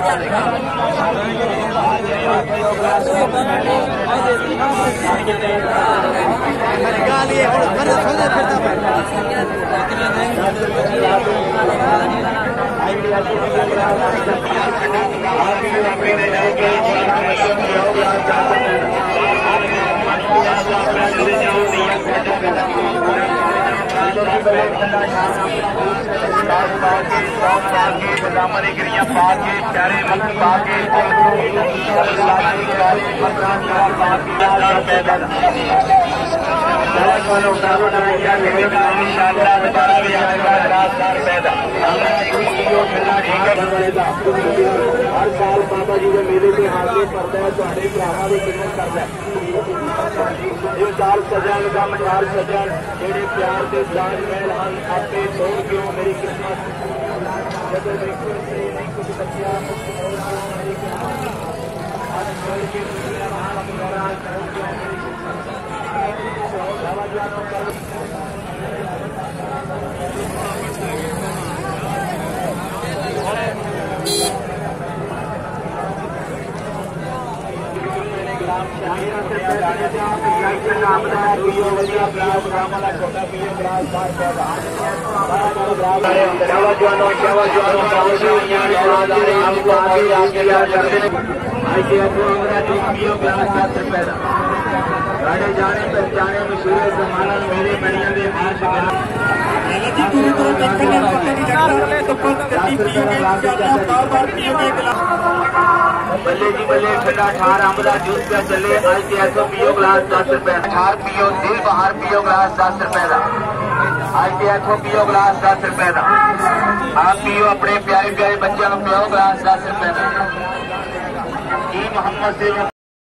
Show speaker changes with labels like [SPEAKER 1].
[SPEAKER 1] हर साल बाबा जी के मेले से हाजिर करता है, थोड़े भरावां की खिदमत करता है। ये साल सजन का मठार सजन जेडे प्यार के ताज महल हैं, आपके छोड़ क्यों मेरी किस्मत जब देखो नहीं कुछ बच्चियां जाने पहचाने मशहूर जमाना मेरे बड़िया के हार बल्ले जी बल्ले ठंडा ठार अम्ब का जूस पे चले। आज के ऐसो पियो गिलास 10 रुपए, ठार पियो दिल बाहर पियो गिलास 10 रुपए का। आज के ऐसो पियो गिलास 10 रुपए का। आप पियो अपने प्यारे प्यारे बच्चों को पियो गिलास 10 रुपए का। जी मोहम्मद से